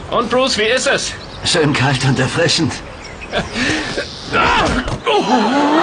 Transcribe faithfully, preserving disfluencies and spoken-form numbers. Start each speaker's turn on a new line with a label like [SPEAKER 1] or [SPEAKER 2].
[SPEAKER 1] Und Bruce, wie ist es?
[SPEAKER 2] Schön kalt und erfrischend.
[SPEAKER 1] Oh.